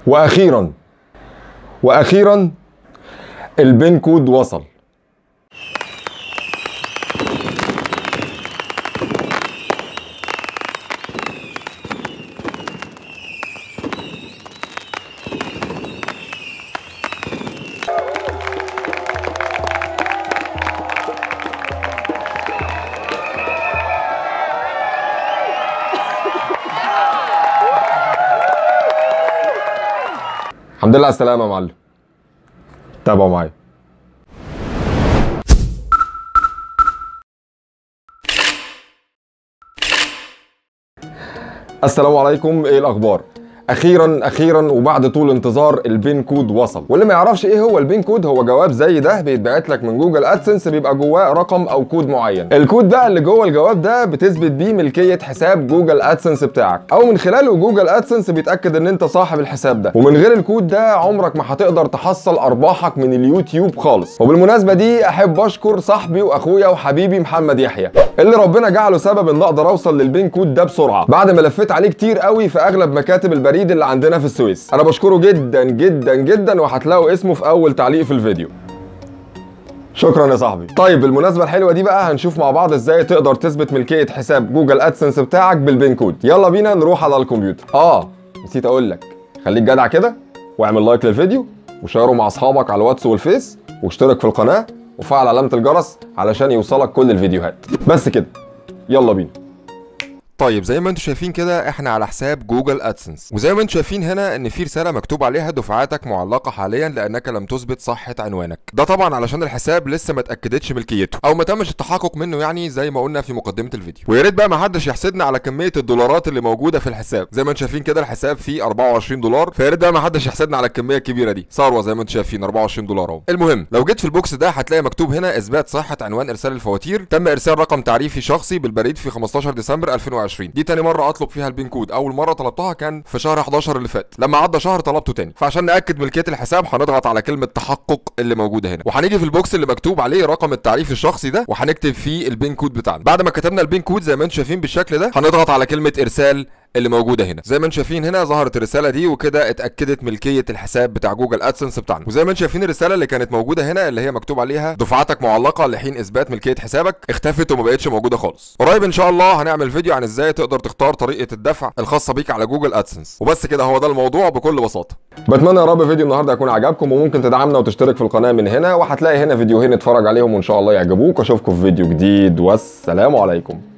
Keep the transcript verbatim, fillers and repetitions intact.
واخيرا واخيرا البين كود وصل. الحمد لله على السلامة يا معلم. تابعوا معايا. السلام عليكم، ايه الاخبار؟ اخيرا اخيرا وبعد طول انتظار البين كود وصل. واللي ما يعرفش ايه هو البين كود، هو جواب زي ده بيتبعت لك من جوجل ادسنس، بيبقى جواه رقم او كود معين. الكود ده اللي جوه الجواب ده بتثبت بيه ملكيه حساب جوجل ادسنس بتاعك، او من خلاله جوجل ادسنس بيتاكد ان انت صاحب الحساب ده. ومن غير الكود ده عمرك ما هتقدر تحصل ارباحك من اليوتيوب خالص. وبالمناسبه دي احب اشكر صاحبي واخويا وحبيبي محمد يحيى، اللي ربنا جعله سبب ان اقدر اوصل للبين كود ده بسرعه بعد ما لفيت عليه كتير قوي في اغلب مكاتب البريد اللي عندنا في السويس. انا بشكره جدا جدا جدا، وهتلاقوا اسمه في اول تعليق في الفيديو. شكرا يا صاحبي. طيب بالمناسبه الحلوه دي بقى هنشوف مع بعض ازاي تقدر تثبت ملكيه حساب جوجل ادسنس بتاعك بالبين كود. يلا بينا نروح على الكمبيوتر. اه نسيت اقول لك، خليك جدع كده واعمل لايك للفيديو وشيره مع اصحابك على الواتس والفيس، واشترك في القناه وفعل علامه الجرس علشان يوصلك كل الفيديوهات. بس كده، يلا بينا. طيب زي ما انتم شايفين كده احنا على حساب جوجل ادسنس، وزي ما انتم شايفين هنا ان في رساله مكتوب عليها دفعاتك معلقه حاليا لانك لم تثبت صحه عنوانك. ده طبعا علشان الحساب لسه ما اتاكدتش ملكيته او ما تمش التحقق منه، يعني زي ما قلنا في مقدمه الفيديو. ويا ريت بقى ما حدش يحسدنا على كميه الدولارات اللي موجوده في الحساب. زي ما انتم شايفين كده الحساب فيه اربعة وعشرين دولار، فيا ريت بقى ما حدش يحسدنا على الكميه الكبيره دي. ثروه زي ما انتم شايفين اربعة وعشرين دولار اهو. المهم لو جيت في البوكس ده هتلاقي مكتوب هنا اثبات صحه عنوان ارسال الفواتير، تم ارسال رقم تعريفي شخصي بالبريد في خمستاشر ديسمبر ألفين وعشرين. دي تاني مره اطلب فيها البين كود. اول مره طلبتها كان في شهر حداشر اللي فات، لما عدى شهر طلبته تاني. فعشان ناكد ملكيه الحساب هنضغط على كلمه تحقق اللي موجوده هنا، وهنيجي في البوكس اللي مكتوب عليه رقم التعريف الشخصي ده وهنكتب فيه البين كود بتاعنا. بعد ما كتبنا البين كود زي ما انتم شايفين بالشكل ده هنضغط على كلمه ارسال اللي موجوده هنا. زي ما انتم شايفين هنا ظهرت الرساله دي، وكده اتاكدت ملكيه الحساب بتاع جوجل ادسنس بتاعنا. وزي ما انتم شايفين الرساله اللي كانت موجوده هنا اللي هي مكتوب عليها دفعاتك معلقه لحين اثبات ملكيه حسابك اختفت وما بقتش موجوده خالص. قريب ان شاء الله هنعمل فيديو عن ازاي تقدر تختار طريقه الدفع الخاصه بيك على جوجل ادسنس. وبس كده، هو ده الموضوع بكل بساطه. بتمنى يا رب فيديو النهارده يكون عجبكم، وممكن تدعمنا وتشترك في القناه من هنا، وهتلاقي هنا فيديوهين اتفرج عليهم وان شاء الله يعجبوك. اشوفكم في فيديو جديد، والسلام عليكم.